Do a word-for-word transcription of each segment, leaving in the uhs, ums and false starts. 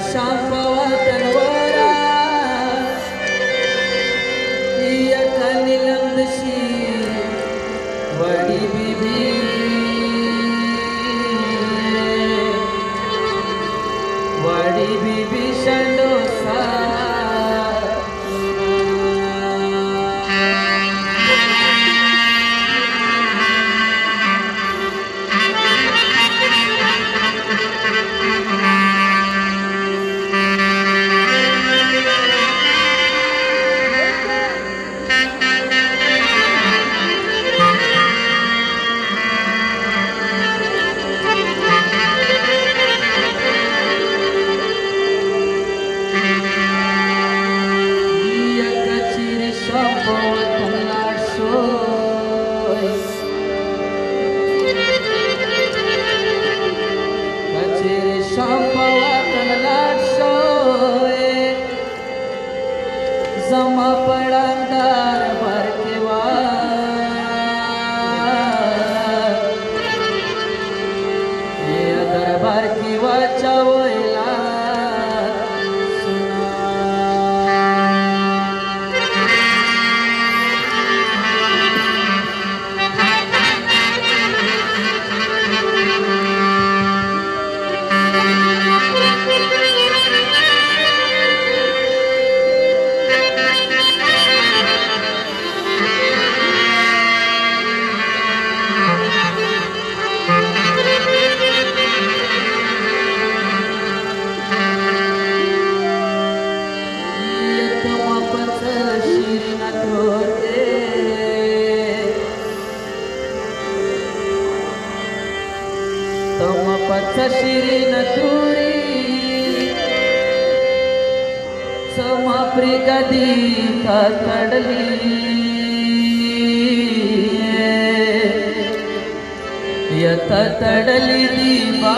शांपवा तनवरा या कनिलंदशी वडी बीबी वडी बीबी शंडोसा जमा पड़ा दरबार के ये दरबार की वाचा वैला शिरी नतुरी समाप्री गदी तड़ली यत तड़ली दीवा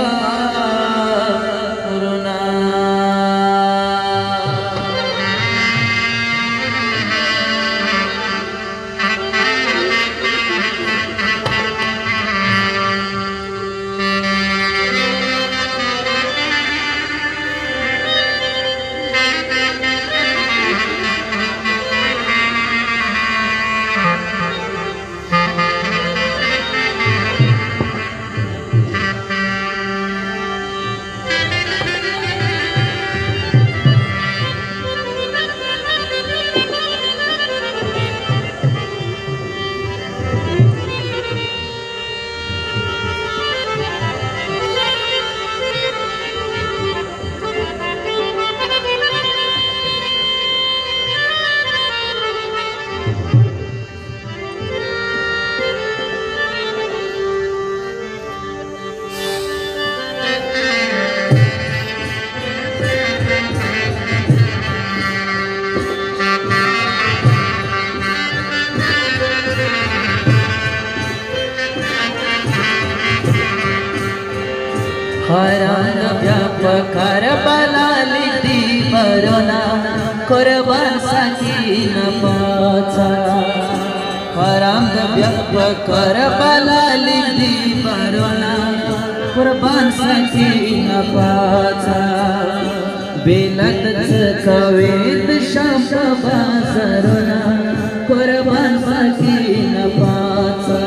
हरान व्यापकार बलाली दी बरोना कुर्बान सकीन पाचा हराम व्यापकार बलाली दी बरोना कुर्बान सकीन पाचा बेलत कवेद शांपवा सरोना कुर्बान सकीन पाचा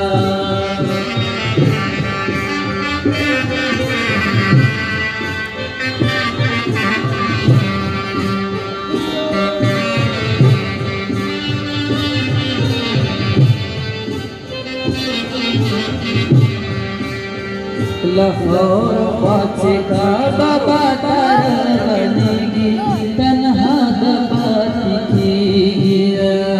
लाहौर पाचे का बाबा तारनेगी तन्हा दबाती की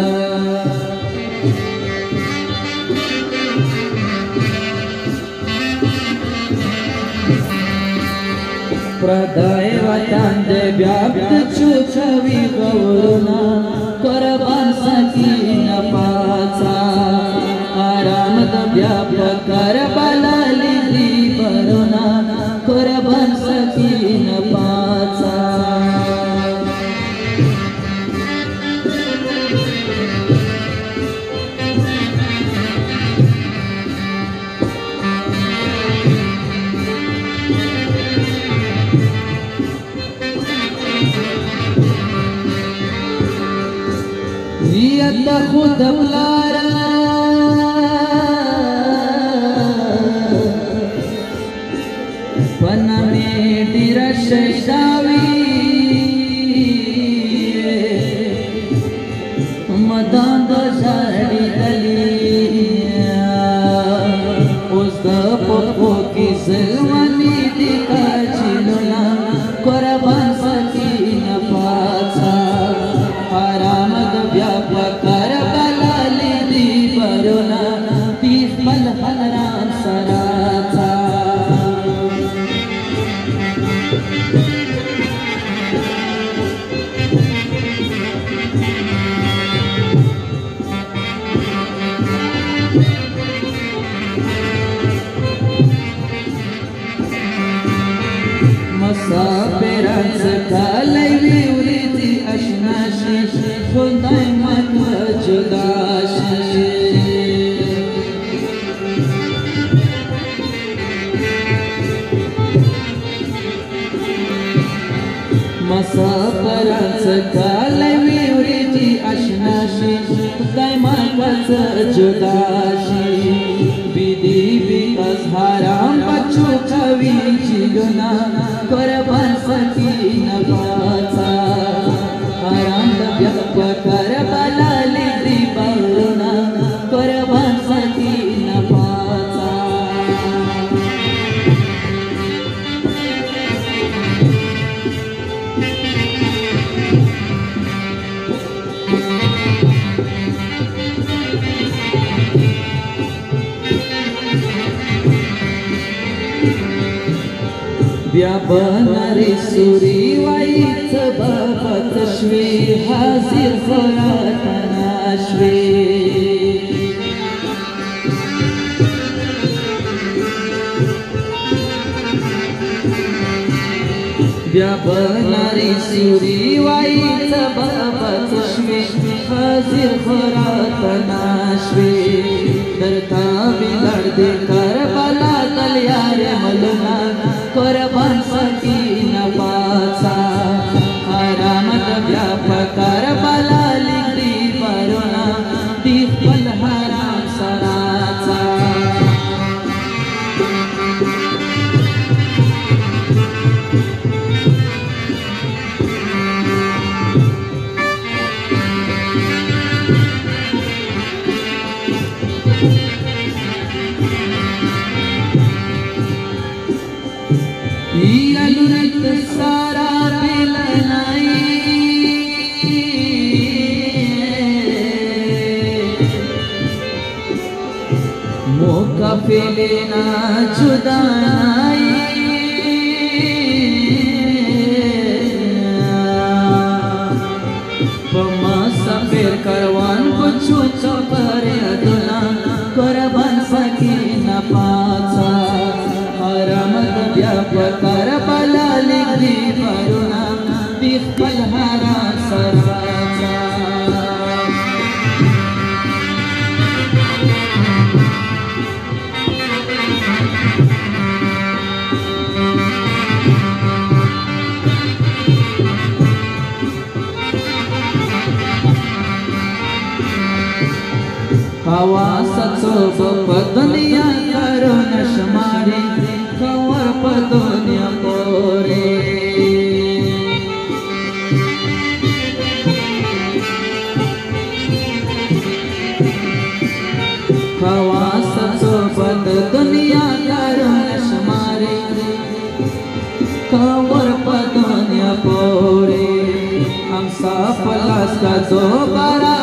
प्रदाय वाचांद व्याप्त छुछवी गौरना कुर्बान सकीन पाचा आराम व्यापक कर बलाली बरोना कुर्बान सकीन पाचा نیت خود بلارا پنا میں ڈیرش شاوی مدان دو شاڑی دلیا اس دا پپو کی سلوانی دیکھا چلونا قربان سکین پاچا حرام دو بیاب کربلا لیدی برونا تیس پل حرام سراتا مسافران سکالی ویوریدی اشناشی خدای من جداشی مسافران سکالی ویوریدی اشناشی خدای من جداشی بیدی بی از حرام بچو کوی چیلونا قربان سکین پاچا حرام دبیق کربلا لیدی برونا قربان سکین پاچا بیا بناری سوری وایت بابت شوی حاضر خوراتنا شوی بیا بناری سوری وایت بابت شوی حاضر خوراتنا شوی درتا بلرد کربلا تلیار ملنا قربان سکین پاچا حرام دبیاب کربلا لیدی برونا دیخ پل حرام سراتا یلورت سارا پلنائی موقع پلینا جدائی پما سفر کروان کچھو چپر ادنا قربان سکین پاچا حرام دبیاب کربلا لیدی برونا دیخ پل حرام سراتا حواست سوپ دنیا کرو نشماری خور پا دنیا پوری حواست سوپ دنیا کرو نشماری خور پا دنیا پوری ہم صاف لاس کا دوبارہ